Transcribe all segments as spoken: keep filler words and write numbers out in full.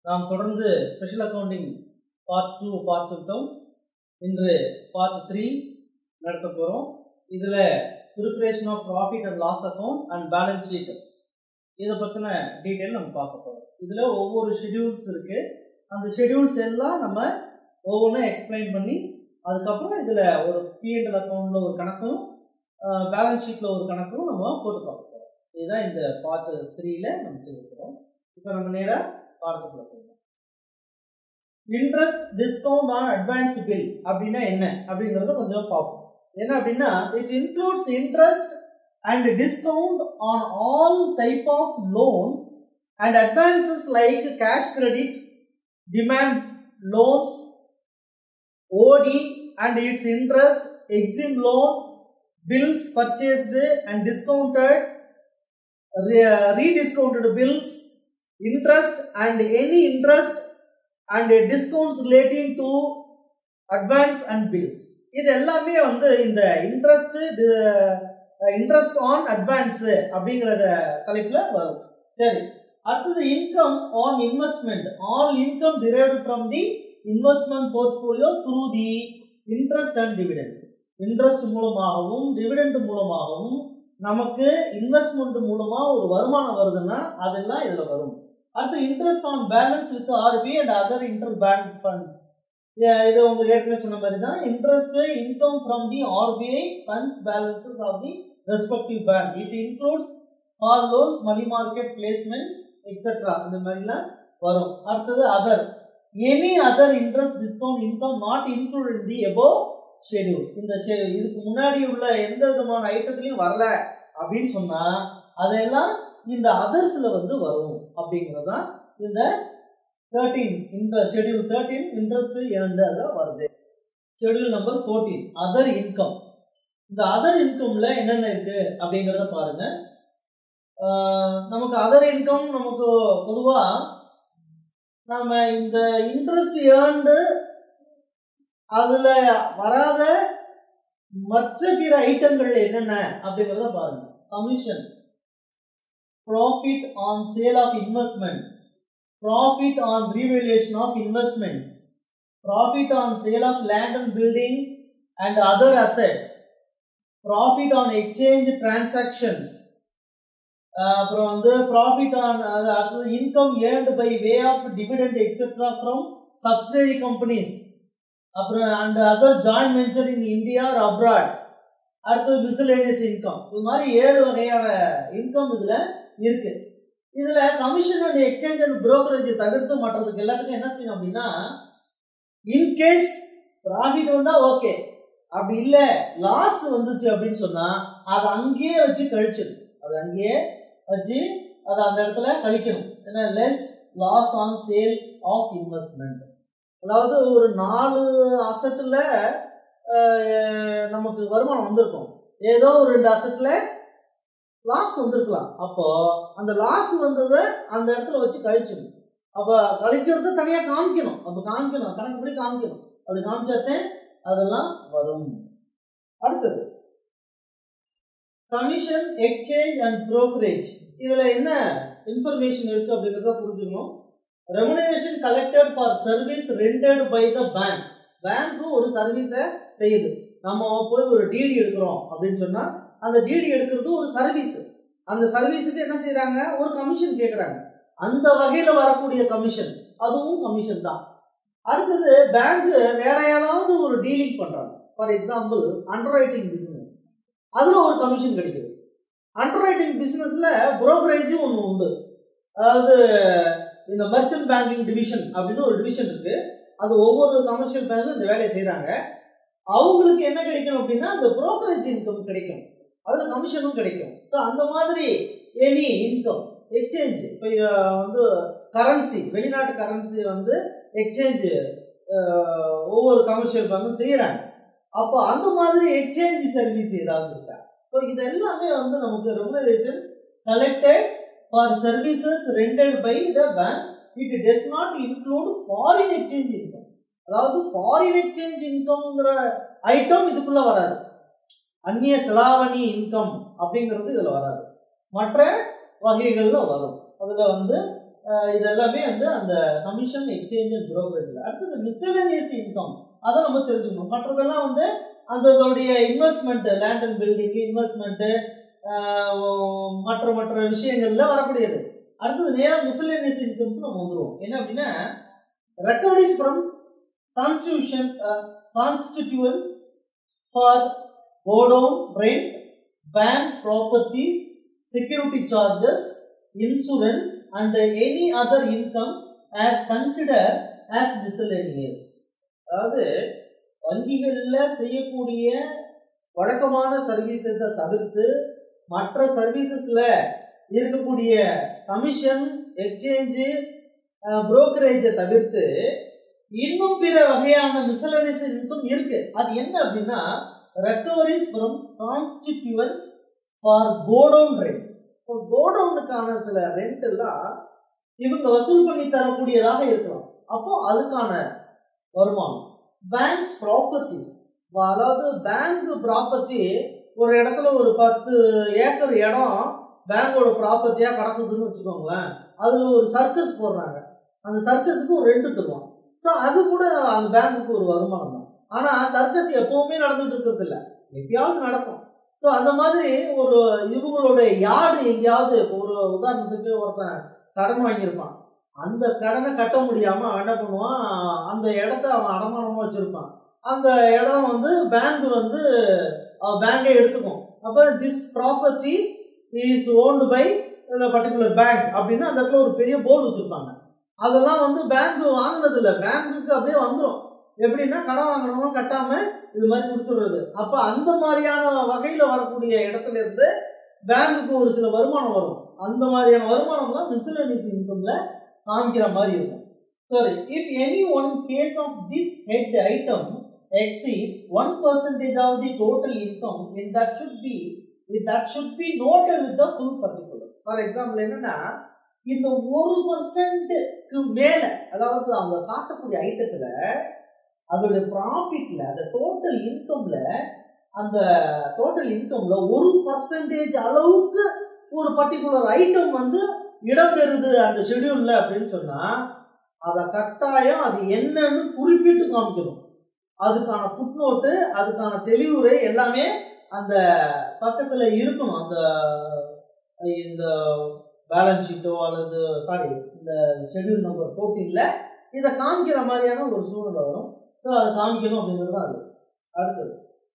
நாம் தொடர்ந்து special accounting part two பார்த்துட்டோம். இன்று பார்ட் த்ரீ நடத்த போகிறோம். இதில் preparation of profit and loss account and balance sheet இதை பற்றின டீட்டெயில் நம்ம பார்க்க போகிறோம். இதில் ஒவ்வொரு ஷெடியூல்ஸ் இருக்குது. அந்த ஷெடியூல்ஸ் எல்லாம் நம்ம ஒவ்வொன்றும் எக்ஸ்பிளைன் பண்ணி அதுக்கப்புறம் இதில் ஒரு பிஎன்எல் அக்கௌண்ட்டில் ஒரு கணக்கும் பேலன்ஸ் ஷீட்டில் ஒரு கணக்கும் நம்ம போட்டு பார்க்க போகிறோம். இதுதான் இந்த பார்ட் த்ரீல நம்ம செய்யப்போகிறோம். இப்போ நம்ம நேராக பார்த்துக்குள்ள போகிறோம். Interest discount on advance bill அப்படின்னா என்ன அப்படிங்கிறத கொஞ்சம் பார்ப்போம். என்ன அப்படின்னா, it includes interest and discount on all type of loans and advances like cash credit, demand loans, OD and its interest, exim loan, bills purchased and discounted, rediscounted bills, interest and any interest and discounts relating to advance and bills. இது எல்லாமே வந்து இந்த interest interest on advance அப்படிங்கிற தலைப்புல வரும். சரி, அடுத்தது income on investment. All income derived from the investment portfolio through the interest and dividend. Interest மூலமாகவும் டிவிடெண்ட் மூலமாகவும் நமக்கு இன்வெஸ்ட்மெண்ட் மூலமா ஒரு வருமானம் வருதுன்னா அதெல்லாம் இதுல வரும். அடுத்து interest on balance with RB and other inter bank funds. இது உங்களுக்கு ஏற்கனவே சொன்ன மாதிரி தான். Interest income from the RBI funds balances of the respective bank. It includes call loans, money market placements etcetera இந்த மாதிரிலாம் வரும். அடுத்தது other any other interest discount income not include in the above schedules. இந்த இதுக்கு முன்னாடி உள்ள எந்த விதமான ஐட்டத்திலையும் வரல அப்படின்னு சொன்னா அதெல்லாம் இந்த அதர்ஸ்ல வந்து வரும் அப்படிங்கிறது தான் இந்த தேர்ட்டீன் இந்த ஷெடியூல் தேர்ட்டீன் இன்ட்ரெஸ்ட் ஏர்ன்டு அதில் வருது. Schedule number fourteen other income. இந்த அதர் இன்கம்ல என்னென்ன இருக்கு அப்படிங்கிறத பாருங்க. நமக்கு அதர் இன்கம் நமக்கு பொதுவா நாம இந்த இன்ட்ரெஸ்ட் ஏர்ன்டு அதுல வராத மற்ற பிற ஐட்டங்கள் என்னென்ன அப்படிங்கிறத பாருங்க. Commission, profit on sale of investment, profit on revaluation of investments, profit on sale of land and building and other assets, profit on exchange transactions, அப்புறம் வந்து ப்ராஃபிட் ஆன் அடுத்தது income earned by way of dividend etcetera from subsidiary companies, அப்புறம் and other joint venture in India or abroad, அடுத்தது miscellaneous income. இது மாதிரி ஏழு வகையான income இதுல இருக்கு. இதுல commission and exchange and brokerage தவிர்த்து மற்றதுக்கு எல்லாத்துக்கும் என்ன செய்யணும் அப்படின்னா, இன்கேஸ் ப்ராஃபிட் வந்தா ஓகே, அப்படி இல்லை லாஸ் வந்துச்சு அப்படின்னு சொன்னா அதை அங்கேயே வச்சு கழிச்சிடும். அது அங்கேயே வச்சு அதை அந்த இடத்துல கழிக்கணும். ஏன்னா less loss on sale of investment. அதாவது ஒரு நாலு அசெட்ல நமக்கு வருமானம் வந்திருக்கும், ஏதோ ஒரு ரெண்டு அசெட்ல லாஸ் வந்திருக்கலாம். அப்போ அந்த லாஸ் வந்ததை அந்த இடத்துல வச்சு கழிச்சிடும். அப்போ கழிக்கிறது தனியாக காமிக்கணும். அப்போ காமிக்கணும், கணக்குப்படி காமிக்கணும். அப்படி காமிச்சாத்தே அதெல்லாம் வரும். அடுத்தது கமிஷன், எக்ஸ்சேஞ்ச் அண்ட் புரோக்கரேஜ். இதுல என்ன இன்ஃபர்மேஷன் இருக்கு அப்படிங்கிறத புரிஞ்சுக்கணும். Remuneration collected for service rendered by the bank. Bank ஒரு சர்வீஸை செய்யுது. நம்ம போய் ஒரு டிடி எடுக்கிறோம் அப்படின்னு சொன்னா அந்த டிடி எடுக்கிறது ஒரு சர்வீஸ். அந்த சர்வீஸுக்கு என்ன செய்யறாங்க, ஒரு கமிஷன் கேட்கறாங்க. அந்த வகையில வரக்கூடிய கமிஷன் அதுவும் கமிஷன் தான். அடுத்தது பேங்க் வேற ஏதாவது ஒரு டீலிங் பண்றாங்க. For example under writing business, அதுல ஒரு கமிஷன் கிடைக்குது. அண்டர் ரைட்டிங் பிசினஸ்ல புரோக்கரேஜும் ஒன்று உண்டு. அதாவது இந்த மர்ச்சன்ட் பேங்கிங் டிவிஷன் அப்படின்னு ஒரு டிவிஷன் இருக்கு. அது ஒவ்வொரு கமர்ஷியல் பேங்கும் இந்த வேலையை செய்யறாங்க. அவங்களுக்கு என்ன கிடைக்கும் அப்படின்னா அந்த புரோக்கரேஜ் இன்கம் கிடைக்கும், அதுல கமிஷனும் கிடைக்கும். ஸோ அந்த மாதிரி எனி இன்கம், எக்ஸ்சேஞ்ச், இப்போ வந்து கரன்சி, வெளிநாட்டு கரன்சி வந்து எக்ஸ்சேஞ்ச் ஒவ்வொரு கமர்ஷியல் பேங்கும் செய்யறாங்க. அப்போ அந்த மாதிரி எக்ஸ்சேஞ்ச் சர்வீஸ் ஏதாவது இருக்கா? ஸோ இது எல்லாமே வந்து நமக்கு remuneration collected for services rendered by the bank. It does not include foreign exchange income. அதாவது ஃபாரின் எக்ஸ்சேஞ்ச் இன்கம்ங்கிற ஐட்டம் இதுக்குள்ள வராது. அந்நிய செலாவணி இன்கம் அப்படிங்கிறது இதுல வராது. மற்ற வகைகள்ல வரும். அதுல வந்து இது எல்லாமே வந்து அந்த கமிஷன் எக்ஸ்சேஞ்ச் அண்ட் புரோக்கரேஜ். அடுத்தது மிஸ்செலேனியஸ் இன்கம், அதை நம்ம தெரிஞ்சுக்கணும். மற்றதெல்லாம் வந்து அதோடைய investment, land and building investment, மற்ற மற்ற விஷயங்கள்ல வரக்கூடியது. அடுத்தது நேரம் மிஸ்செலேனியஸ் இன்கம் நம்ம வந்துருவோம். என்ன அப்படின்னா recoveries from constitution constituents for godown rent, bank properties, security charges, insurance and any other income as considered as miscellaneous. அதாவது வங்கிகளில் செய்யக்கூடிய வழக்கமான சர்வீசஸை தவிர்த்து மற்ற சர்வீசஸ்ல இருக்கக்கூடிய கமிஷன், எக்ஸ்சேஞ்சு, புரோக்கரேஜை தவிர்த்து இன்னும் பிற வகையான மிஸ்செலேனியஸ் இன்கம் இருக்கு. அது என்ன அப்படின்னா recoveries from constituents for godown rents. கோடவுனுக்கான சில ரெண்ட் எல்லாம் இவங்க வசூல் பண்ணி தரக்கூடியதாக இருக்கலாம். அப்போ அதுக்கான வருமானம். பேங்க்ஸ் ப்ராப்பர்ட்டிஸ், அதாவது பேங்க் ப்ராப்பர்ட்டி, ஒரு இடத்துல ஒரு பத்து ஏக்கர் இடம் பேங்கோட ப்ராப்பர்ட்டியா கிடக்குதுன்னு வச்சுக்கோங்களேன். அதுல ஒரு சர்க்கஸ் போடுறாங்க, அந்த சர்க்கஸுக்கு ஒரு ரெண்ட் தருவாங்க. ஸோ அது கூட அந்த பேங்குக்கு ஒரு வருமானம் தான். ஆனா சர்க்கஸ் எப்பவுமே நடந்துட்டு இருக்கிறது இல்லை, எப்பயாவது நடக்கும். ஸோ அந்த மாதிரி ஒரு இவங்களோட யார்டு எங்கேயாவது, ஒரு உதாரணத்துக்கு ஒருத்தன் கடன் வாங்கியிருப்பான், அந்த கடனை கட்ட முடியாம அவன் என்ன பண்ணுவான், அந்த இடத்த அவன் அடமானமா வச்சிருப்பான். அந்த இடம் வந்து பேங்க் வந்து பேங்கை எடுத்துக்கும். அப்போ this property is owned by particular bank அப்படின்னு அந்த இடத்துல ஒரு பெரிய போர்டு வச்சிருப்பாங்க. அதெல்லாம் வந்து பேங்க் வாங்கினது இல்லை, பேங்குக்கு அப்படியே வந்துடும். எப்படின்னா கடன் வாங்கணும் கட்டாம இது மாதிரி கொடுத்துடுறது. அப்ப அந்த மாதிரியான வகையில வரக்கூடிய இடத்துல இருந்து பேங்குக்கு ஒரு சில வருமானம் வரும். அந்த மாதிரியான வருமானம் தான் மிஸ்செலேனியஸ் இன்கம்ல காமிக்கிற மாதிரி இருக்கும். Sorry, if any one case of this head item exceeds one percentage of the total income, in that should be that should be noted with the full particulars. For example என்னன்னா, இந்த ஒரு பர்சன்ட்க்கு மேல, அதாவது அவங்க காட்டக்கூடிய ஐட்டத்துல அதோட ப்ராஃபிட்ல, அந்த டோட்டல் இன்கம்ல, அந்த டோட்டல் இன்கம்ல ஒரு பர்சன்டேஜ் அளவுக்கு ஒரு பர்டிகுலர் ஐட்டம் வந்து இடம்பெறுது அந்த ஷெட்யூல்ல அப்படின்னு சொன்னா, அதை கட்டாயம் அது என்னன்னு குறிப்பிட்டு காமிக்கணும். அதுக்கான ஃபுட் நோட்டு, அதுக்கான தெளிவுரை எல்லாமே அந்த பக்கத்துல இருக்கணும். அந்த இந்த பேலன்ஸ் ஷீட்டோ அல்லது சாரி இந்த ஷெட்யூல் நம்பர் ஃபோர்டீன்ல இதை காமிக்கிற மாதிரியான ஒரு சூழ்நிலை வரும். ஸோ அதை காமிக்கணும் அப்படிங்கிறது தான் அது. அடுத்தது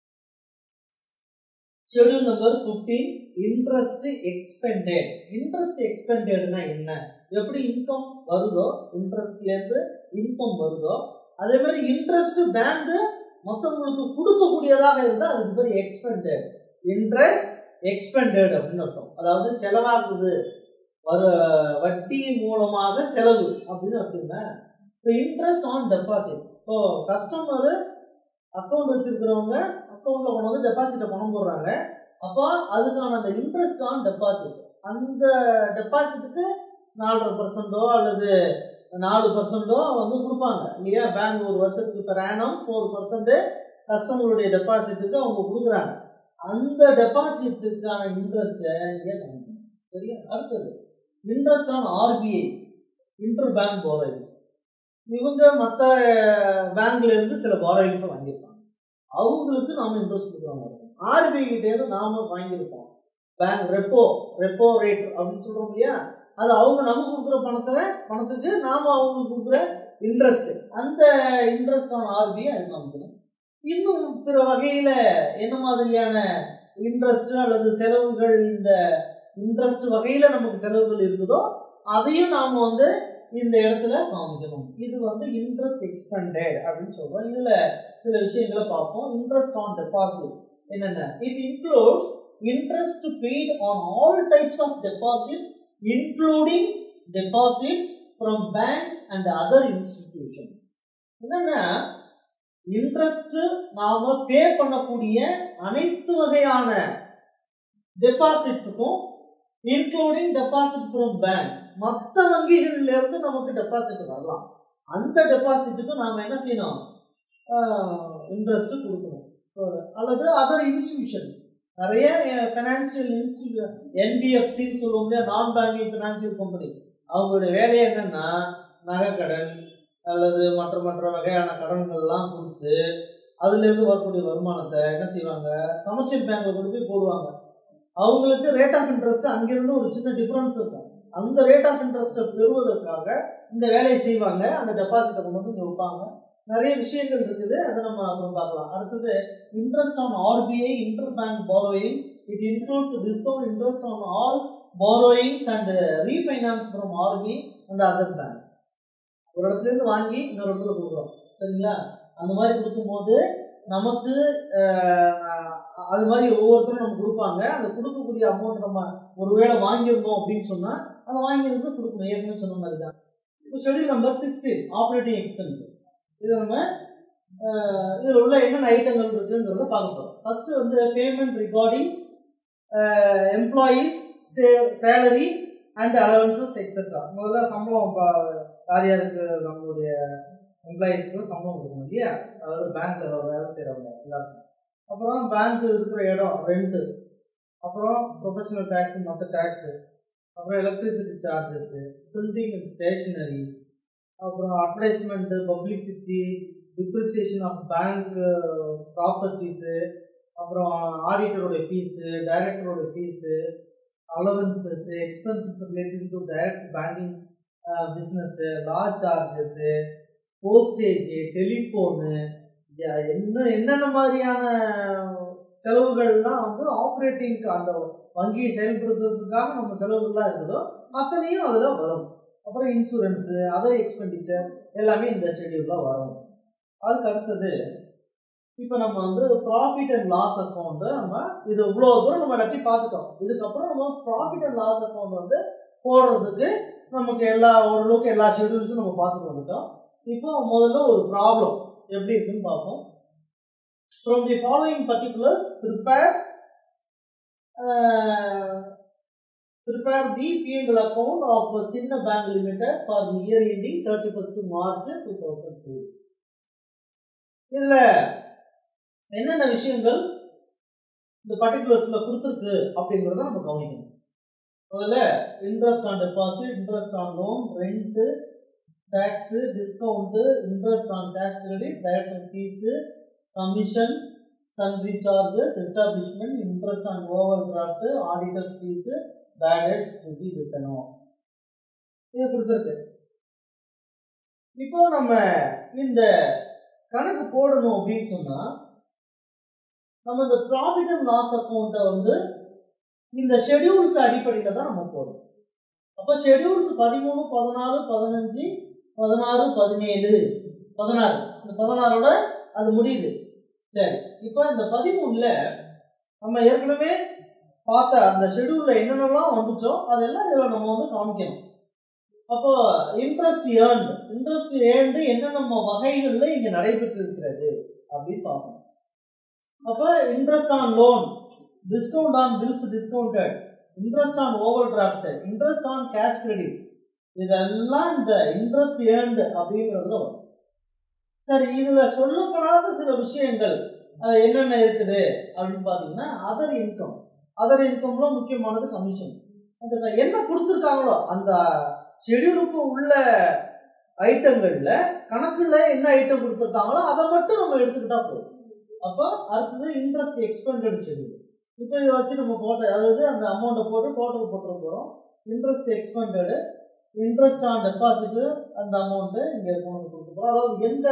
schedule number fifteen, interest expended. Interest எக்ஸ்பெண்டட்னா என்ன? எப்படி இன்கம் வருதோ, இன்ட்ரெஸ்ட்லேருந்து இன்கம் வருதோ, அதே மாதிரி இன்ட்ரெஸ்ட் பேங்க் மொத்தவங்களுக்கு கொடுக்கக்கூடியதாக இருந்தால் அதுக்கு பேர் எக்ஸ்பெண்டட். இன்ட்ரெஸ்ட் எக்ஸ்பெண்டட் அப்படின்னு அர்த்தம். அதாவது செலவாகுது, வர வட்டி மூலமாக செலவு அப்படின்னு அர்த்தம். இப்போ இன்ட்ரெஸ்ட் ஆன் டெபாசிட். இப்போ கஸ்டமர் அக்கௌண்ட் வச்சிருக்கிறவங்க அக்கௌண்ட்ல கொண்டு வந்து டெபாசிட்டை பணம் போடுறாங்க. அப்போ அதுக்கான அந்த இன்ட்ரெஸ்ட் ஆன் டெபாசிட், அந்த டெபாசிட்டுக்கு நாலரை பர்சன்டோ அல்லது நாலு பர்சன்டோ வந்து கொடுப்பாங்க இல்லையா? பேங்க் ஒரு வருஷத்துக்கு பெர் ஆனம் ஃபோர் பர்சன்ட் கஸ்டமருடைய டெபாசிட்டுக்கு அவங்க கொடுக்குறாங்க. அந்த டெபாசிட்டுக்கான இன்ட்ரெஸ்ட்டை இங்கே காமிக்கணும். சரியா? அடுத்தது interest on RBI, inter bank borrowings. இவங்க மற்ற பேங்க்ல இருந்து சில பாரோயிங்ஸை வாங்கியிருப்பாங்க, அவங்களுக்கு நாம இன்ட்ரெஸ்ட் கொடுக்குறாங்க. ஆர்பிஐ கிட்டே இருந்து நாம வாங்கியிருப்போம் பேங்க் ரெப்போ ரெப்போ ரேட் அப்படின்னு சொல்றோம் இல்லையா? அது அவங்க நமக்கு கொடுக்குற பணத்துல பணத்துக்கு நாம அவங்களுக்கு கொடுக்குற இன்ட்ரெஸ்ட், அந்த இன்ட்ரெஸ்ட் ஆன் ஆர்பிஐ அது காமிக்கணும். இன்னும் பிற வகையில என்ன மாதிரியான இன்ட்ரெஸ்ட் அல்லது செலவுகள், இந்த இன்ட்ரெஸ்ட் வகையில நமக்கு செலவுகள் இருக்குதோ அதையும் நாம வந்து இந்த இடத்துல காமிக்கணும். இது வந்து இன்ட்ரெஸ்ட் எக்ஸ்பெண்டட் அப்படின்னு சொல்றோம். இதுல சில விஷயங்களை பார்ப்போம். இன்ட்ரெஸ்ட் ஆன் டெபாசிட்ஸ் என்னென்ன? It includes interest paid on all types of deposits including deposits from banks and other institutions. என்னன்னா இன்ட்ரெஸ்ட் நாம பே பண்ணக்கூடிய அனைத்து வகையான டெபாசிட்ஸுக்கும், இன்க்ளூடிங் டெபாசிட் ஃப்ரம் பேங்க்ஸ், மற்ற வங்கிகள்ல இருந்து நமக்கு டெபாசிட் வரலாம். அந்த டெபாசிட்டுக்கு நாம என்ன செய்யணும்? இன்ட்ரெஸ்ட் கொடுக்கணும். அல்லது அதர் இன்ஸ்டிடியூஷன்ஸ், நிறைய ஃபைனான்சியல் இன்ஸ்டிடியூஷன், என்பிஎஃப்சின்னு சொல்லுவோம் இல்லையா, நான் பேங்கிங் ஃபைனான்சியல் கம்பெனிஸ், அவங்களுடைய வேலையை என்னன்னா நகைக்கடன் அல்லது மற்ற மற்ற வகையான கடன்கள்லாம் கொடுத்து அதுலேருந்து வரக்கூடிய வருமானத்தை என்ன செய்வாங்க, கமர்ஷியல் பேங்க்ல கொண்டு போய் போடுவாங்க. அவங்களுக்கு ரேட் ஆஃப் இன்ட்ரெஸ்ட் அங்கிருந்து ஒரு சின்ன டிஃபரன்ஸ் இருக்கும். அந்த ரேட் ஆஃப் இன்ட்ரெஸ்ட்டை பெறுவதற்காக இந்த வேலையை செய்வாங்க. அந்த டெபாசிட்டை கொண்டு வந்து இங்கே வைப்பாங்க. நிறைய விஷயங்கள் இருக்குது, அதை நம்ம அப்புறம் பார்க்கலாம். அடுத்தது interest on RBI inter bank borrowings. It includes discount interest on all borrowings and refinance from RBI and other banks. ஒரு இடத்துல இருந்து வாங்கி இன்னொரு இடத்துல கொடுக்குறோம், சரிங்களா? அந்த மாதிரி கொடுக்கும்போது நமக்கு அது மாதிரி ஒவ்வொருத்தரும் நம்ம கொடுப்பாங்க. அந்த கொடுக்கக்கூடிய அமௌண்ட் நம்ம ஒருவேளை வாங்கியிருந்தோம் அப்படின்னு சொன்னால் அதை வாங்கியிருந்து கொடுக்கணும். ஏற்கனவே சொன்ன மாதிரி தான். இப்போ schedule number sixteen operating expenses. இதை நம்ம இதில் உள்ள என்னென்ன ஐட்டங்கள் இருக்குங்கிறத பார்க்க போகிறோம். ஃபர்ஸ்ட் வந்து payment regarding employees salary and allowances etcetera. முதல்ல சம்பளம் யார் யாருக்கு நம்மளுடைய எம்ப்ளாயீஸ்க்கு சம்பளம் கொடுக்கணும் இல்லையா, அதாவது பேங்க்ல வேலை செய்கிறவங்க எல்லாருக்கும். அப்புறம் பேங்க் இருக்கிற இடம் ரெண்ட்டு, அப்புறம் ப்ரொஃபஷனல் டேக்ஸு மற்ற டேக்ஸு, அப்புறம் electricity charges, printing and stationery, அப்புறம் advertisement, publicity, depreciation of bank properties, அப்புறம் ஆடிட்டரோட ஃபீஸு, டைரக்டரோட fees, allowances, expenses related to direct banking business, law charges, postage, telephone, என்ன என்னென்ன மாதிரியான செலவுகள்லாம் வந்து ஆப்ரேட்டிங்க்கு அந்த வங்கியை செயல்படுத்துறதுக்காக நம்ம செலவுகள்லாம் இருக்குதோ அத்தனையும் அதில் வரும். அப்புறம் இன்சூரன்ஸு, அதர் எக்ஸ்பெண்டிச்சர் எல்லாமே இந்த ஷெட்யூலில் வரும். அதுக்கு அடுத்தது இப்போ நம்ம வந்து ப்ராஃபிட் அண்ட் லாஸ் அக்கௌண்ட்டு நம்ம இது இவ்வளோ தூரம் நம்ம எல்லாத்தையும் பார்த்துட்டோம். இதுக்கப்புறம் நம்ம ப்ராஃபிட் அண்ட் லாஸ் அக்கௌண்ட் வந்து போடுறதுக்கு நமக்கு எல்லா ஓரளவுக்கு எல்லா ஷெட்யூல்ஸும் நம்ம பார்த்துட்டு வந்துட்டோம். இப்போ முதல்ல ஒரு ப்ராப்ளம் எப்படி இருக்குன்னு பார்ப்போம். From the following particulars prepare prepare the P and L account of Sinna Bank Limited for the year ending thirty-first March two thousand two. இதுல என்னென்ன விஷயங்கள் இந்த பர்டிகுலர்ஸ்ல கொடுத்துருக்கு அப்படிங்கிறத நம்ம கவனிக்கணும். முதல்ல interest on deposit, interest on loan, rent, tax, discount, interest on cash credit, director fees, commission, sundry charges, establishment, interest on overdraft, auditor fees, bad debts to be written off. இது கொடுத்துருக்கு. இப்போ நம்ம இந்த கணக்கு போடணும் அப்படின்னு சொன்னா நம்ம இந்த ப்ராஃபிட் அண்ட் லாஸ் அக்கௌண்ட்டை வந்து இந்த ஷெட்யூல்ஸ் அடிப்படையில் தான் நம்ம போடணும். அப்போ ஷெட்யூல்ஸ் பதிமூணு, பதினாலு, பதினஞ்சு, பதினாறு, பதினேழு, பதினாறு, இந்த பதினாறோட அது முடியுது. சரி, இப்போ இந்த பதிமூணுல நம்ம ஏற்கனவே பார்த்த அந்த ஷெட்யூலில் என்னென்னலாம் வந்துச்சோ அதெல்லாம் இதில் நம்ம வந்து காமிக்கணும். அப்போ இன்ட்ரெஸ்ட் ஏர்ன்டு, இன்ட்ரெஸ்ட் ஏர்ன்டு என்னென்ன வகைகளில் இங்கே நடைபெற்று இருக்கிறது அப்படின்னு பார்க்கணும். அப்போ interest on loan, discount on bills discounted, interest on overdraft, interest on cash credit, இதெல்லாம் இந்த இன்ட்ரெஸ்ட் ஏர்ன்டு அப்படிங்கிறதுல வரும். சரி, இதில் சொல்லப்படாத சில விஷயங்கள் என்னென்ன இருக்குது அப்படின்னு பார்த்தீங்கன்னா அதர் இன்கம். அதர் இன்கம்ல முக்கியமானது கமிஷன். அந்த என்ன கொடுத்துருக்காங்களோ அந்த ஷெட்யூலுக்கு உள்ள ஐட்டங்கள்ல கணக்குல என்ன ஐட்டம் கொடுத்துருக்காங்களோ அதை மட்டும் நம்ம எடுத்துக்கிட்டா போதும். அப்போ அடுத்தது இன்ட்ரெஸ்ட் எக்ஸ்பெண்டட் ஷெட்யூல். இப்போ இதை வச்சு நம்ம போட்ட அதாவது அந்த அமௌண்ட்டை போட்டு டோட்டல் போட்டு போகிறோம். Interest expended, interest on deposit அந்த அமௌண்ட்டு இங்கே கொண்டு கொடுத்துருக்கோம். அதாவது எந்த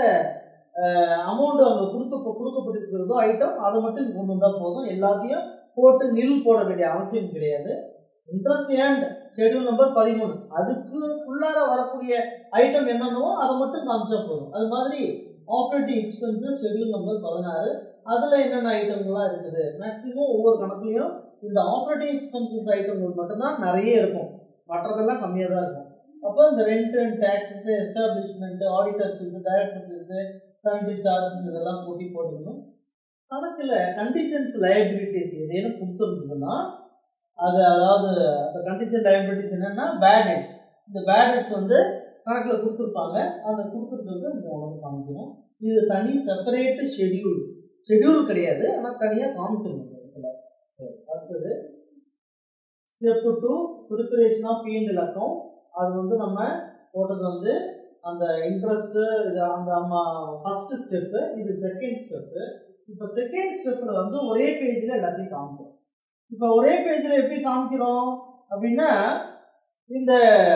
அமௌண்ட் அவங்க கொடுத்து கொடுக்கப்பட்டிருக்கிறதோ ஐட்டம் அதை மட்டும் இங்கே கொண்டு வந்தால் போதும். எல்லாத்தையும் போட்டு நில் போட வேண்டிய அவசியம் கிடையாது. இன்ட்ரெஸ்ட் ஏர்ன்ட் ஷெட்யூல் நம்பர் பதிமூணு, அதுக்கு உள்ளார வரக்கூடிய ஐட்டம் என்னென்னவோ அதை மட்டும் காமிச்சா போதும். அது மாதிரி ஆப்ரேட்டிங் எக்ஸ்பென்சஸ் ஷெட்யூல் நம்பர் பதினாறு, அதில் என்னென்ன ஐட்டங்கள்லாம் இருக்குது. மேக்ஸிமம் ஒவ்வொரு கணக்குலையும் இந்த ஆப்ரேட்டிங் எக்ஸ்பென்சஸ் ஐட்டங்கள் மட்டும்தான் நிறைய இருக்கும், மற்றதெல்லாம் கம்மியாக தான் இருக்கும். அப்போ இந்த rent and taxes, establishment, auditor fees, director fees, sundry charges இதெல்லாம் போட்டி போட்டுக்கணும். கணக்கில் கண்டிஜென்ஸ் லயபிலிட்டிஸ் எதையும் கொடுத்துருந்ததுன்னா அது அதாவது அந்த கண்டிஜென்ட் லயபிலிட்டிஸ் என்னென்னா பேட் டெட்ஸ். இந்த பேட் டெட்ஸ் வந்து கணக்கில் கொடுத்துருப்பாங்க, அந்த கொடுத்துருக்கிறது இந்த உணவு காமிக்கணும். இது தனி செப்பரேட்டு ஷெட்யூல் ஷெட்யூல் கிடையாது, ஆனால் தனியாக காமிக்கணும். அடுத்தது step two preparation of P and L account. அது வந்து நம்ம போட்டது வந்து அந்த இன்ட்ரெஸ்ட் இது அந்த அம்மா ஃபர்ஸ்ட் ஸ்டெப்பு, இது செகண்ட் ஸ்டெப்பு. இப்போ செகண்ட் ஸ்டெப்பில் வந்து ஒரே பேஜில் எல்லாத்தையும் காமிக்கிறோம். இப்போ ஒரே பேஜில் எப்படி காமிக்கிறோம் அப்படின்னா இந்த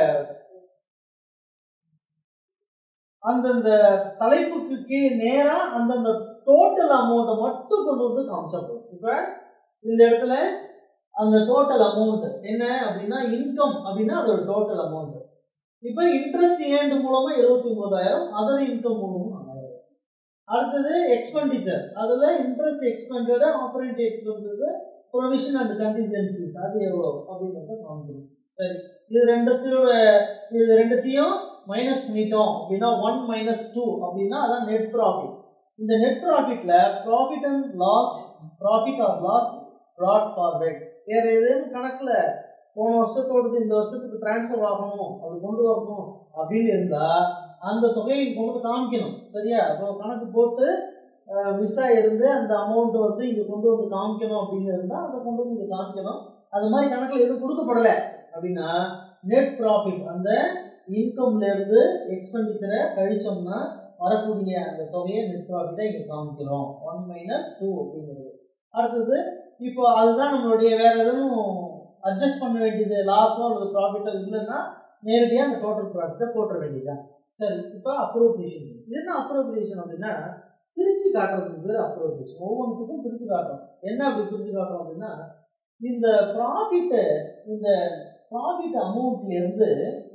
அந்தந்த தலைப்புக்கு கீழே நேரா அந்தந்த டோட்டல் அமௌண்ட்டை மட்டும் கொண்டு வந்து காமிச்சா போதும். இப்போ இந்த இடத்துல அந்த டோட்டல் அமௌண்ட் என்ன அப்படின்னா இன்கம் அப்படின்னா அதோட டோட்டல் அமௌண்ட். இப்போ இன்ட்ரெஸ்ட் ஏர்ன்டு மூலமா எழுபத்தி ஒன்பதாயிரம், அதர் இன்கம் மூலமா நாலாயிரம். அடுத்தது எக்ஸ்பெண்டிச்சர், அதுல interest expended, operating expenses, provision and contingencies அது எவ்வளோ அப்படிங்கிறத காமிக்கணும். சரி, இது ரெண்டுத்தையும் இது ரெண்டுத்தையும் மைனஸ் பண்ணிட்டோம் அப்படின்னா ஒன் மைனஸ் டூ அப்படின்னா அதான் நெட் ப்ராஃபிட். இந்த நெட் ப்ராஃபிட்ல profit and loss, profit or loss brought forward, வேற ஏதேனும் கணக்குல போன வருஷத்தோடது இந்த வருஷத்துக்கு டிரான்ஸ்ஃபர் ஆகணும் அப்படி கொண்டு வரணும் அப்படின்னு இருந்தா அந்த தொகையை கொண்டு வந்து காமிக்கணும். சரியா? அப்போ கணக்கு போட்டு மிஸ் ஆகிருந்து அந்த அமௌண்ட் வந்து இங்கே கொண்டு வந்து காமிக்கணும் அப்படின்னு இருந்தால் அதை கொண்டு வந்து இங்கே காமிக்கணும். அது மாதிரி கணக்கில் எதுவும் கொடுக்கப்படலை அப்படின்னா நெட் ப்ராஃபிட் அந்த இன்கம்ல இருந்து எக்ஸ்பெண்டிச்சரை கழிச்சோம்னா வரக்கூடிய அந்த தொகையை நெட் ப்ராஃபிட்டை இங்கே காமிக்கிறோம். ஒன் மைனஸ் டூ அப்படிங்கிறது. அடுத்தது இப்போ அதுதான் நம்மளுடைய வேற எதுவும் அட்ஜஸ்ட் பண்ண வேண்டியது லாஸோ அல்லது ப்ராஃபிட்டோ இல்லைன்னா நேரடியாக அந்த டோட்டல் ப்ராஃபிட்டை போட்ட வேண்டியதுதான். சரி, இப்போ அப்ரோப்ரியேஷன். இது என்ன அப்ரோப்ரியேஷன் அப்படின்னா பிரித்து காட்டுறதுக்கு பேர் அப்ரோப்ரியேஷன். ஒவ்வொன்றுக்கும் பிரித்து காட்டுறோம். என்ன அப்படி பிரித்து காட்டுறோம் அப்படின்னா இந்த ப்ராஃபிட்டு இந்த ப்ராஃபிட் அமௌண்ட்ல இருந்து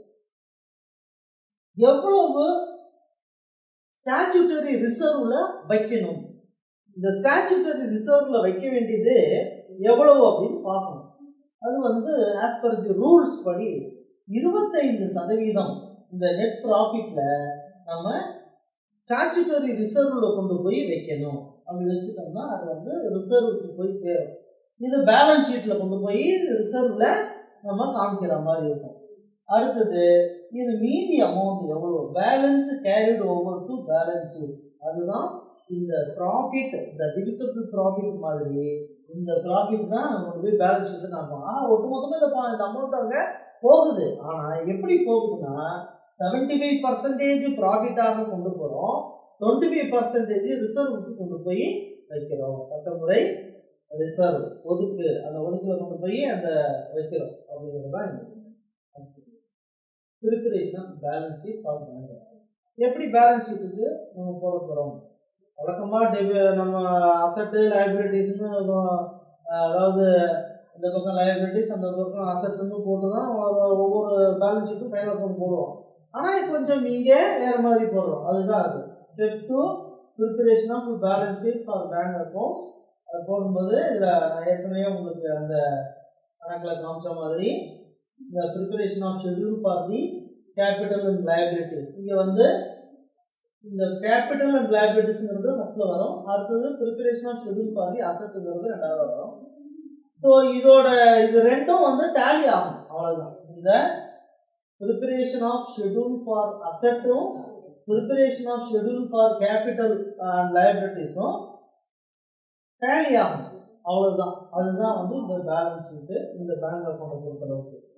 எவ்வளவு ஸ்டாச்சுட்டரி ரிசர்வ்ல வைக்கணும், இந்த ஸ்டாச்சுட்டரி ரிசர்வ்ல வைக்க வேண்டியது எவ்வளவு அப்படின்னு பார்க்கணும். அது வந்து ஆஸ் பர் தி ரூல்ஸ் படி இருபத்தைந்து சதவீதம் இந்த நெட் ப்ராஃபிட்ல நம்ம ஸ்டாச்சுட்டரி ரிசர்வ்ல கொண்டு போய் வைக்கணும். அப்படி வச்சுட்டோம்னா அது வந்து ரிசர்வுக்கு போய் சேரும். இது பேலன்ஸ் ஷீட்ல கொண்டு போய் ரிசர்வ்ல நம்ம காமிக்கிற மாதிரி இருக்கும். அடுத்தது இது மீதி அமௌண்ட் எவ்வளவு balance carried over to balance sheet, அதுதான் இந்த ப்ராஃபிட், இந்த டிவிசிபிள் ப்ராஃபிட் மாதிரி இந்த ப்ராஃபிட் தான் நம்ம போய் பேலன்ஸ் ஷீட் காமிப்போம். ஆனால் ஒட்டுமொத்தமாக இந்த இந்த அமௌண்ட் அங்கே போகுது. ஆனால் எப்படி போகுதுன்னா செவன்டி ஃபைவ் பர்சன்டேஜ் ப்ராஃபிட்டாக கொண்டு போகிறோம், டுவெண்ட்டி ஃபைவ் பர்சன்டேஜ் ரிசர்வுக்கு கொண்டு போய் வைக்கிறோம். சட்டமுறை ரிசர்வ் ஒதுக்கு, அந்த ஒதுக்கில் கொண்டு போய் அந்த வைக்கிறோம் அப்படிங்கிறது தான் இந்த ப்ரிப்பரேஷன் ஆஃப் பேலன்ஸ் ஷீட் பார்க்கணும். எப்படி பேலன்ஸ் ஷீட்டுக்கு நம்ம போட போகிறோம்? வழக்கமாக டெபி நம்ம அசட்டு லைபிலிட்டிஸ்னு அதாவது இந்த பக்கம் லைபிலிட்டிஸ் அந்த பக்கம் அசட்டுன்னு போட்டு தான் ஒவ்வொரு பேலன்ஸ் ஷீட்டும் ஃபைனல் அக்கௌண்ட் போடுவோம். ஆனால் கொஞ்சம் இங்கே வேறு மாதிரி போடுறோம். அதுதான் அது step two preparation of balance sheet for bank accounts. அது போடும்போது இதில் நான் ஏற்கனவே உங்களுக்கு அந்த கணக்கில் காமிச்ச மாதிரி இந்த preparation of schedule for the capital and liabilities, இங்கே வந்து இந்த கேபிட்டல் அண்ட் லைபிலிட்டிஸ்ங்கிறது ஃபர்ஸ்ட்ல வரும். அடுத்தது preparation of schedule for the அசட்டுங்கிறது ரெண்டாவது வரும். ஸோ இதோட இது ரெண்டும் வந்து டேலி ஆகும். அவ்வளோதான். இந்த ப்ரிப்பரேஷன் ஆஃப் ஷெட்யூல் ஃபார் அசட்டும் preparation of schedule for capital and லைபிலிட்டிஸும் டேலி ஆகும். அவ்வளோதான். அதுதான் வந்து இந்த பேலன்ஸ் ஷீட்டு இந்த பேங்க் அக்கௌண்ட்டை பொறுத்தளவுக்கு.